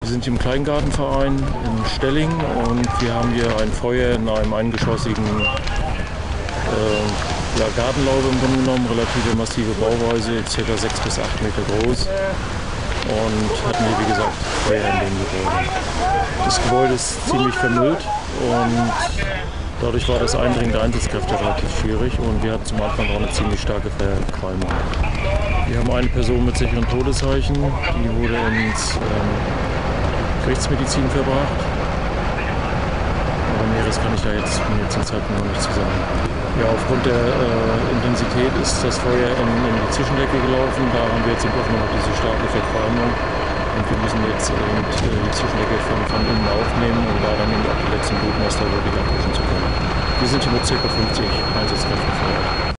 Wir sind im Kleingartenverein in Stelling und wir haben hier ein Feuer in einem eingeschossigen Gartenlaube im Grunde genommen, relativ massive Bauweise, ca. 6 bis 8 Meter groß und hatten hier wie gesagt Feuer in dem Gebäude. Das Gebäude ist ziemlich vermüllt und dadurch war das Eindringen der Einsatzkräfte relativ schwierig und wir hatten zum Anfang auch eine ziemlich starke Verqualmung. Wir haben eine Person mit sicheren Todeszeichen, die wurde ins Rechtsmedizin verbracht. Aber Näheres kann ich da jetzt zum Zeitpunkt noch nicht zu sagen. Ja, aufgrund der Intensität ist das Feuer in die Zwischendecke gelaufen. Da haben wir jetzt im Offenen noch diese starke Verqualmung. Und wir müssen jetzt die Zwischendecke von innen aufnehmen, um da dann auch die letzten Blutnester wirklich abwischen zu können. Wir sind hier mit ca. 50 Einsatzkräften vor Ort.